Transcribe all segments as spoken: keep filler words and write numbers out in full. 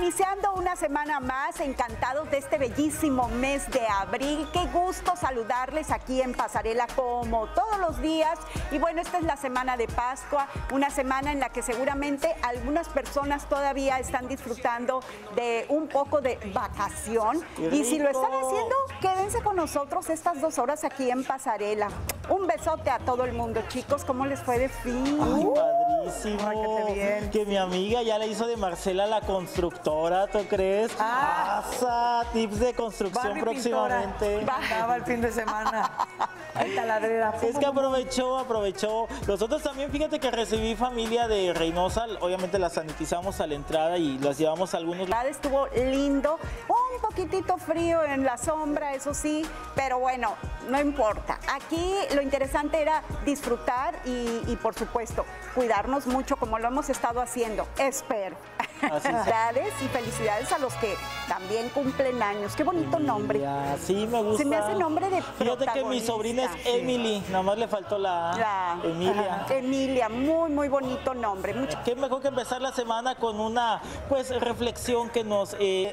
iniciando una semana más, encantados de este bellísimo mes de abril. Qué gusto saludarles aquí en Pasarela como todos los días. Y bueno, esta es la semana de Pascua, una semana en la que seguramente algunas personas todavía están disfrutando de un poco de vacación. Y si lo están haciendo, quédense con nosotros estas dos horas aquí en Pasarela. Un besote a todo el mundo, chicos. ¿Cómo les fue de fin? Ay, padrísimo. Ay, qué bien. Que mi amiga ya le hizo de Marcela la constructora, ¿tú crees? Ah. Pasa, tips de construcción Barbie próximamente. Bajaba el fin de semana. Ay, taladrera. Es que aprovechó, aprovechó. Nosotros también, fíjate que recibí familia de Reynosa, obviamente las sanitizamos a la entrada y las llevamos a algunos lados. Estuvo lindo, un poquitito frío en la sombra, eso sí, pero bueno, no importa. Aquí lo interesante era disfrutar y, y por supuesto, cuidarnos mucho como lo hemos estado haciendo. Espero. Felicidades y felicidades a los que también cumplen años. Qué bonito Emilia, nombre. Sí, me gusta. Se me hace nombre de Fíjate que mi sobrina es Emily, nada más le faltó la, La- Emilia. Ajá. Emilia, muy, muy bonito nombre. Mucho. Qué mejor que empezar la semana con una pues reflexión que nos eh,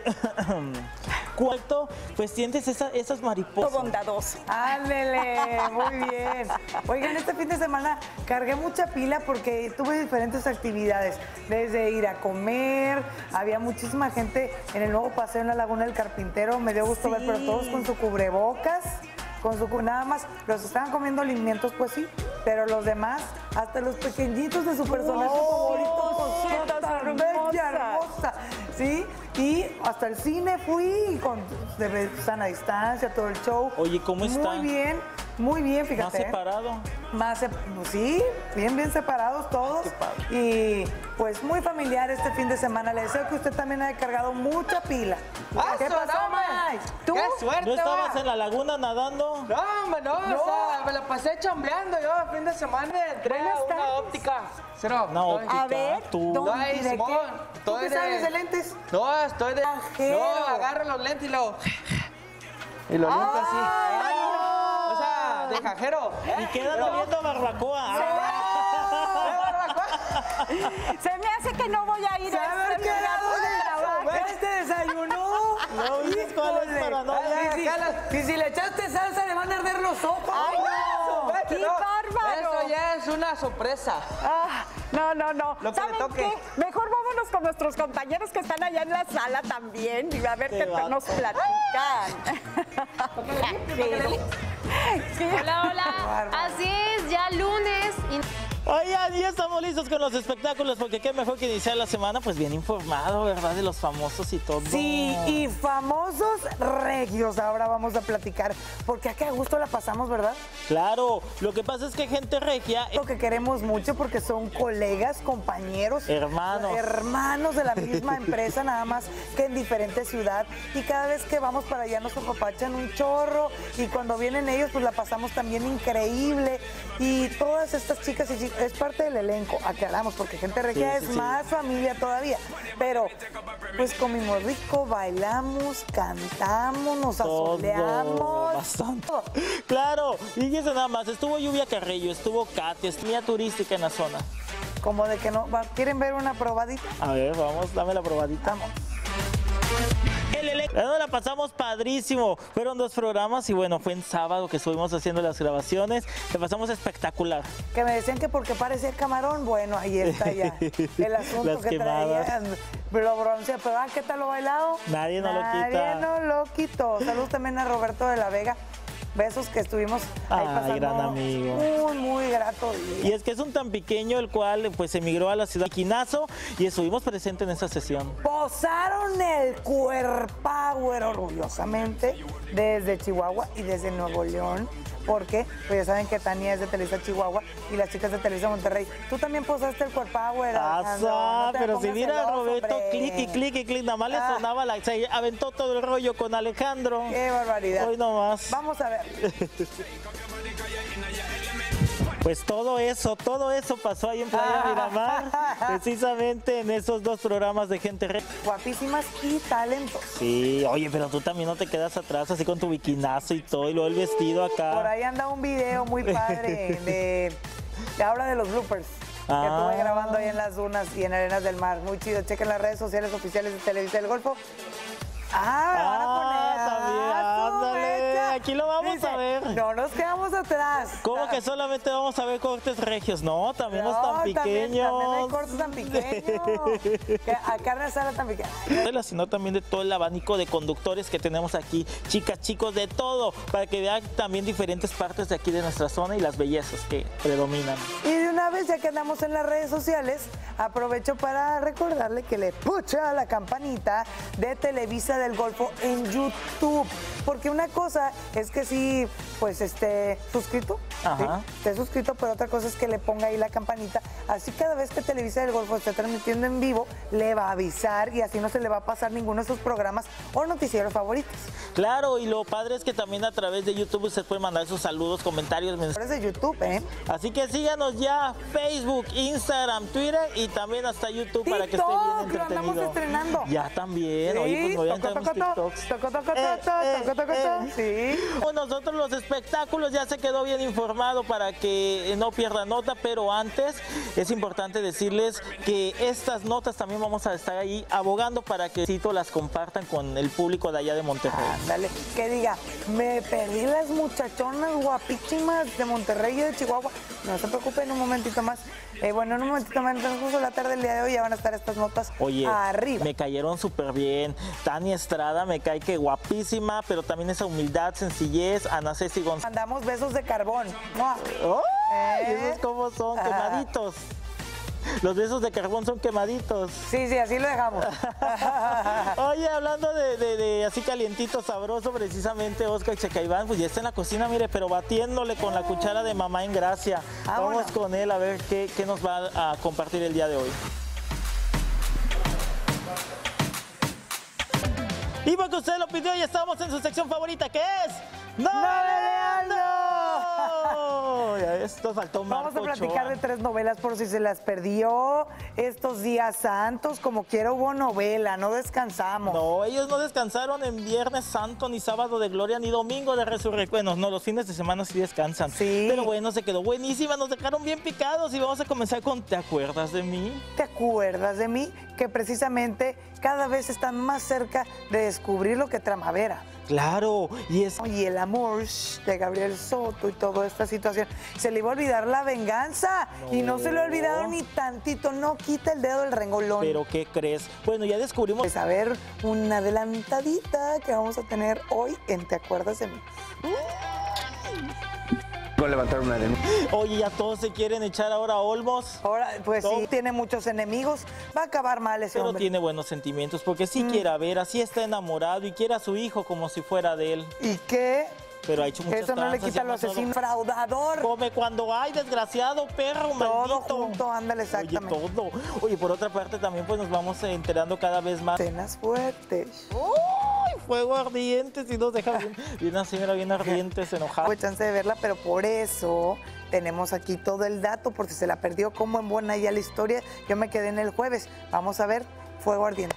cuarto, pues sientes esa, esas mariposas. Bondadoso. Ándele, muy bien. Oigan, este fin de semana cargué mucha pila porque tuve diferentes actividades, desde ir a comer, había muchísima gente en el nuevo paseo en la Laguna del Carpintero, me dio gusto Sí. ver, pero todos con su cubrebocas, con su cu- nada más, los estaban comiendo alimentos, pues sí, pero los demás, hasta los pequeñitos de su personaje favorito, cositas cosita hermosas. bella, hermosa, ¿sí? Y hasta el cine fui con de sana distancia, todo el show. Oye, ¿cómo está? Muy bien, muy bien, fíjate. Más ¿eh? separado. Más, sep- pues sí, bien, bien separados todos. Qué padre. Y pues muy familiar este fin de semana. Le deseo que usted también haya cargado mucha pila. ¿Qué ¡Eso, pasó, no, Mike? ¿Tú? ¡Qué suerte, ¿No estabas va! en la laguna nadando? No, hombre, no, No. o sea, me la pasé chambeando yo el fin de semana, entré Buenas a una tardes. óptica. Cero, No, estoy- A ver, tú. ¿dónde? Ay, ¿Y de Simón, qué? ¿Tú estoy qué sabes de lentes? No, estoy de... Ajero. No, agarro los lentes y lo... Y lo limpio así. O sea, de cajero. Y quedan oliendo a barbacoa. Se me hace que no voy a ir a ¿Saber este qué lugar donde era? trabajas. ¿Este desayunó? No, dices cuál es para no Y si, y si le echaste salsa, le van a arder los ojos. ¡Ay, no! Vete, ¡Qué no. bárbaro! Eso ya es una sorpresa. Ah, no, no, no. Lo que le ¿Saben toque. qué? Mejor vámonos con nuestros compañeros que están allá en la sala también y a ver Qué qué vato. nos platican. Sí. Hola, hola. Así es, ya lunes. Y... Oigan, ya estamos listos con los espectáculos porque qué mejor que iniciar la semana pues bien informado, ¿verdad? De los famosos y todo. Sí, y famosos regios ahora vamos a platicar, porque acá a gusto la pasamos, ¿verdad? Claro, lo que pasa es que gente regia, Lo que queremos mucho porque son colegas, compañeros, Hermanos. hermanos de la misma empresa, nada más que en diferente ciudad. Y cada vez que vamos para allá nos apapachan un chorro y cuando vienen ellos pues la pasamos también increíble. Y todas estas chicas y chicos, es parte del elenco, aclaramos, porque gente regia Sí, es sí, sí. más familia todavía. Pero pues comimos rico, bailamos, cantamos, nos todo, asoleamos. bastante. Claro, fíjense nada más, estuvo Lluvia Carrillo, estuvo Katy, es mía turística en la zona. Como de que no, va- ¿quieren ver una probadita? A ver, vamos, dame la probadita. Vamos. El elenco. Bueno, la pasamos padrísimo. Fueron dos programas y bueno, fue en sábado que estuvimos haciendo las grabaciones. La pasamos espectacular. Que me decían que porque parecía camarón, bueno, ahí está ya el asunto Las que quemadas. traían. Pero bronce, pero ah, ¿qué tal lo bailado? Nadie no lo quita. Nadie no lo quitó. Saludos también a Roberto de la Vega. Besos que estuvimos ahí Ay, pasando. gran amigo. Muy, muy grato Y día. es que es un tan pequeño el cual pues emigró a la ciudad de Quinazo y estuvimos presentes en esa sesión. Posaron el cuerpower orgullosamente desde Chihuahua y desde Nuevo León. Porque, pues ya saben que Tania es de Televisa Chihuahua y las chicas de Televisa Monterrey. Tú también posaste el cuerpower. Alejandro, Pasa, no te pero si pongas mira a celoso, Roberto, hombre. clic y clic y clic, nada más le Ah. sonaba la. Se aventó todo el rollo con Alejandro. Qué barbaridad. Hoy nomás. Vamos a ver. Pues todo eso, todo eso pasó ahí en Playa Miramar, precisamente en esos dos programas de gente re... Guapísimas y talentos. Sí, oye, pero tú también no te quedas atrás así con tu bikinazo y todo, y luego el vestido acá. Por ahí anda un video muy padre de, de habla de los bloopers. que Ah. estuve grabando ahí en las dunas y en arenas del mar. Muy chido. Chequen las redes sociales oficiales de Televisa del Golfo. Ah, Ah, también, ándale. Aquí lo vamos Dice, a ver. No nos quedamos atrás. ¿Cómo que solamente vamos a ver cortes regios? No, también No, los tan también- pequeños. También, hay cortes tan pequeños. Que a carne asada tan pequeña. Sino también de todo el abanico de conductores que tenemos aquí, chicas, chicos, de todo, para que vean también diferentes partes de aquí de nuestra zona y las bellezas que predominan. Y de una vez, ya que andamos en las redes sociales, aprovecho para recordarle que le pucha a la campanita de Televisa del Golfo en YouTube. Porque una cosa es que sí, pues esté suscrito. Ajá. ¿sí? Esté suscrito, pero otra cosa es que le ponga ahí la campanita. Así cada vez que Televisa del Golfo esté transmitiendo en vivo, le va a avisar y así no se le va a pasar ninguno de sus programas o noticieros favoritos. Claro, y lo padre es que también a través de YouTube usted puede mandar sus saludos, comentarios, mensajes. Por eso YouTube, ¿eh? Así que síganos ya, Facebook, Instagram, Twitter y también hasta YouTube para que esté bien TikTok, lo entretenido. andamos estrenando. Ya también, oye, pues me voy a entrar en mis TikToks. Toco, toco, toco, Eh, eh, toco, toco, toco. eh. Sí. Con nosotros los espectáculos ya se quedó bien informado para que no pierda nota, pero antes es importante decirles que estas notas también vamos a estar ahí abogando para que Cito las compartan con el público de allá de Monterrey. Ándale, que diga, me perdí las muchachonas guapísimas de Monterrey y de Chihuahua. No se preocupen, un momentito más. Eh, bueno, en un momentito más, en el transcurso de la tarde del día de hoy ya van a estar estas notas Oye, arriba. me cayeron súper bien. Tania Estrada me cae que guapísima, pero también esa humildad, sencillez. Ana Ceci González. Mandamos besos de carbón. ¡Mua! ¡Ay! ¿Eh? Esos cómo son, Ajá. quemaditos. Los besos de carbón son quemaditos. Sí, sí, así lo dejamos. Oye, hablando de, de- de así calientito, sabroso, precisamente Oscar Checaiván, pues ya está en la cocina, mire, pero batiéndole con la cuchara de mamá en gracia. Ah, Vamos bueno. con él a ver qué, qué nos va a compartir el día de hoy. Y porque usted lo pidió y estamos en su sección favorita, que es ¡Noveleando! Ya ves, nos faltó Marco Vamos a platicar Ochoa. de tres novelas por si se las perdió. Estos días santos, como quiera hubo novela, no descansamos. No, ellos no descansaron en Viernes Santo, ni Sábado de Gloria, ni Domingo de Resurrección. Bueno, no, los fines de semana sí descansan. Sí. Pero bueno, se quedó buenísima, nos dejaron bien picados y vamos a comenzar con ¿Te acuerdas de mí? ¿Te acuerdas de mí? Que precisamente cada vez están más cerca de descubrir lo que trama Vera. Claro, y es... Y el amor de Gabriel Soto y toda esta situación. Se le iba a olvidar la venganza. Y no se le ha olvidado ni tantito. No quita el dedo del rengolón. ¿Pero qué crees? Bueno, ya descubrimos... Pues a ver, una adelantadita que vamos a tener hoy en ¿Te acuerdas de mí? Voy a levantar una denuncia. Oye, ya todos se quieren echar ahora a Olmos. Ahora, pues No. sí, tiene muchos enemigos. Va a acabar mal ese Pero hombre. tiene buenos sentimientos, porque sí quiere a ver, así está enamorado y quiere a su hijo como si fuera de él. ¿Y qué? Pero ha hecho muchas Eso no le tranzas, quita ya lo no solo- asesino. Fraudador. Come cuando hay, desgraciado, perro, Todo maldito. junto, ándale, exactamente. Oye, todo. Oye, por otra parte también pues nos vamos enterando cada vez más. Cenas fuertes. ¡Uy! Fuego ardiente, si nos deja bien, bien así, mira, bien ardientes, enojada. Tuve chance de verla, pero por eso tenemos aquí todo el dato, por si se la perdió, como en buena ya la historia. Yo me quedé en el jueves. Vamos a ver Fuego Ardiente.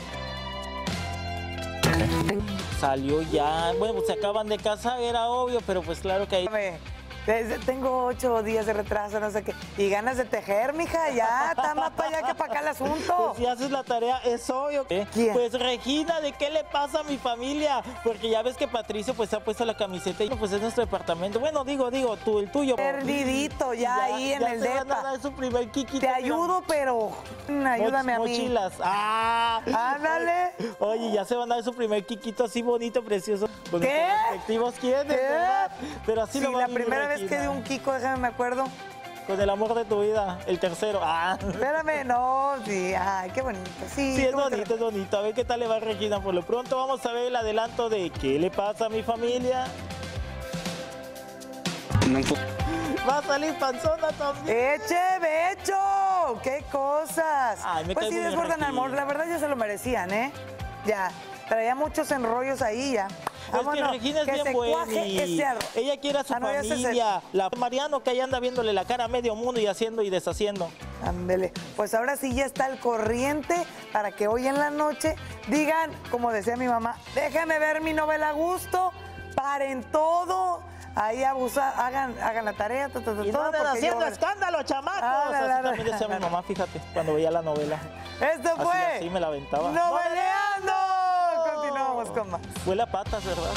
Salió ya, bueno, pues se acaban de casar, era obvio, pero pues claro que ahí... Espérame, desde- Tengo ocho días de retraso, no sé qué. Y ganas de tejer, mija, ya, está más para allá que para acá el asunto. Pues si haces la tarea, es obvio. ¿Eh? ¿Quién? Pues Regina, ¿de qué le pasa a mi familia? Porque ya ves que Patricio pues ha puesto la camiseta y pues es nuestro departamento. Bueno, digo, digo, tú, el tuyo. Perdidito ya, ahí en ya el se van a depa. dar su primer kikito. Te mira. ayudo, pero mm, ayúdame a Moch- mí. Mochilas. ¡Ah! Ándale. Oye, ya se van a dar su primer kikito así bonito, precioso. Con ¿Qué? nuestros respectivos quiénes, ¿Qué? ¿verdad? Pero así Sí, lo va a la vivir primera vez que Regina. di un Kiko, déjame me acuerdo. Con el amor de tu vida, el tercero. ¡Ah! Espérame, no, sí, ay, qué bonito. Sí, Sí, es qué bonito. bonito, es bonito. A ver qué tal le va a Regina. Por lo pronto vamos a ver el adelanto de ¿qué le pasa a mi familia? Va a salir panzona también. ¡Eche, becho! ¡Qué cosas! Ay, me pues cae sí, muy bien desbordan Regina. amor. La verdad ya se lo merecían, ¿eh? Ya. Traía muchos enrollos ahí ya. Pues que Vámonos, Regina es que bien se buena cuaje y ese arroz. ella quiere a su Ah, no, ya se- familia. La Mariano que ahí anda viéndole la cara a medio mundo y haciendo y deshaciendo. Ándele. Pues ahora sí ya está al corriente para que hoy en la noche digan, como decía mi mamá, déjame ver mi novela a gusto, paren todo, ahí abusa, hagan, hagan la tarea, todo, todo, Y no anden haciendo escándalo, chamacos. Ah, la, la, así también decía mi mamá, fíjate, cuando veía la novela. Esto fue así, así me la aventaba. ¡Noveleando! Continuamos con más. Huele a patas, ¿verdad?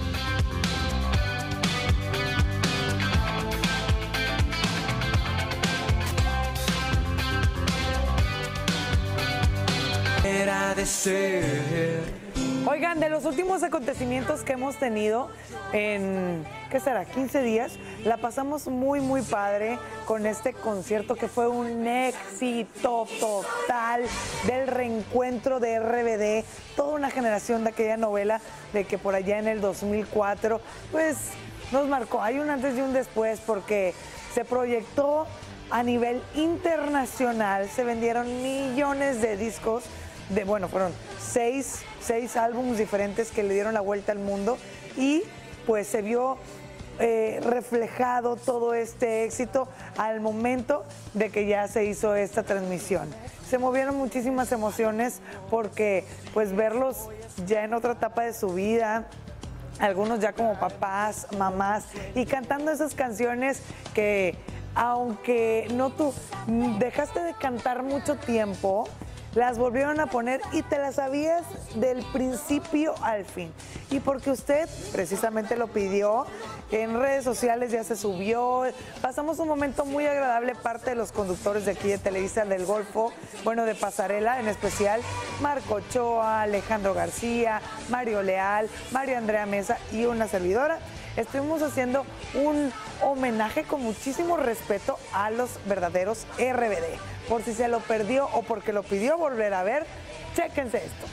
Era de ser. Oigan, de los últimos acontecimientos que hemos tenido en, ¿qué será? quince días, la pasamos muy, muy padre con este concierto que fue un éxito total del reencuentro de R B D, toda una generación de aquella novela de que por allá en el dos mil cuatro, pues nos marcó. Hay un antes y un después porque se proyectó a nivel internacional, se vendieron millones de discos. De, bueno, fueron seis, seis álbumes diferentes que le dieron la vuelta al mundo y pues se vio eh, reflejado todo este éxito al momento de que ya se hizo esta transmisión. Se movieron muchísimas emociones porque pues verlos ya en otra etapa de su vida, algunos ya como papás, mamás y cantando esas canciones que aunque no tú dejaste de cantar mucho tiempo, las volvieron a poner y te las sabías del principio al fin. Y porque usted precisamente lo pidió, en redes sociales ya se subió. Pasamos un momento muy agradable, parte de los conductores de aquí de Televisa del Golfo, bueno, de Pasarela en especial, Marco Ochoa, Alejandro García, Mario Leal, Mario Andrea Mesa y una servidora. Estuvimos haciendo un homenaje con muchísimo respeto a los verdaderos R B D. Por si se lo perdió o porque lo pidió volver a ver, chéquense esto.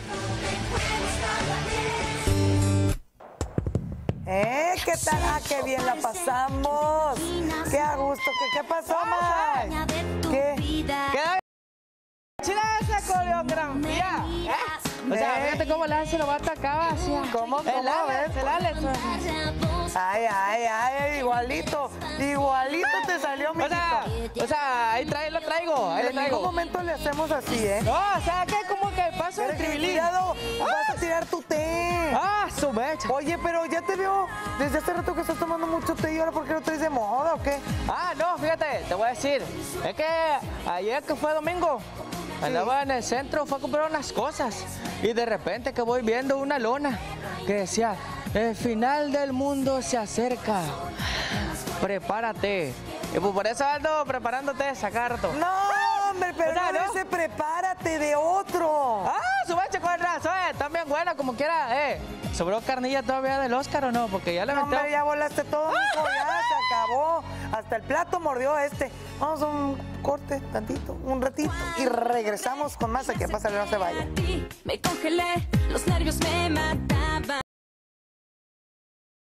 ¿Eh? ¿Qué tal? Ah, qué bien la pasamos. Qué a gusto. ¿Qué, qué pasó, May? ¿Qué? ¿Qué? ¡Chila esa coreografía! ¿Eh? O sea, fíjate cómo la hace, lo va a atacar así. ¿Cómo? ¿Cómo? El Alex, el Alex. Ay, ay, ay, igualito, igualito te salió, mijito. O sea, o sea, ahí trae, lo traigo, ahí lo En traigo. ningún momento le hacemos así, ¿eh? No, o sea, ¿qué? ¿Cómo que paso el tribilín? Cuidado, vas a tirar tu té. Ah, su mecha. Oye, pero ya te veo desde hace rato que estás tomando mucho té y ahora ¿por qué lo traes de moda o qué? Ah, no, fíjate, te voy a decir. Es que ayer que fue domingo, andaba en el centro, fue a comprar unas cosas. Y de repente que voy viendo una lona que decía, el final del mundo se acerca. Prepárate. Y pues por eso ando preparándote sacar rato. No, hombre, pero O sea, no ¿no? dice prepárate de otro. Ah, su mecha con razón, eh, también buena como quiera, eh. ¿Sobró carnilla todavía del Oscar o no? Porque ya le No, metió. hombre, ya volaste todo, mijo, ya se acabó. Hasta el plato mordió este. Vamos a un corte tantito, un ratito y regresamos con más aquí a Pasarela, no se vaya. Me congelé, los nervios me mataban.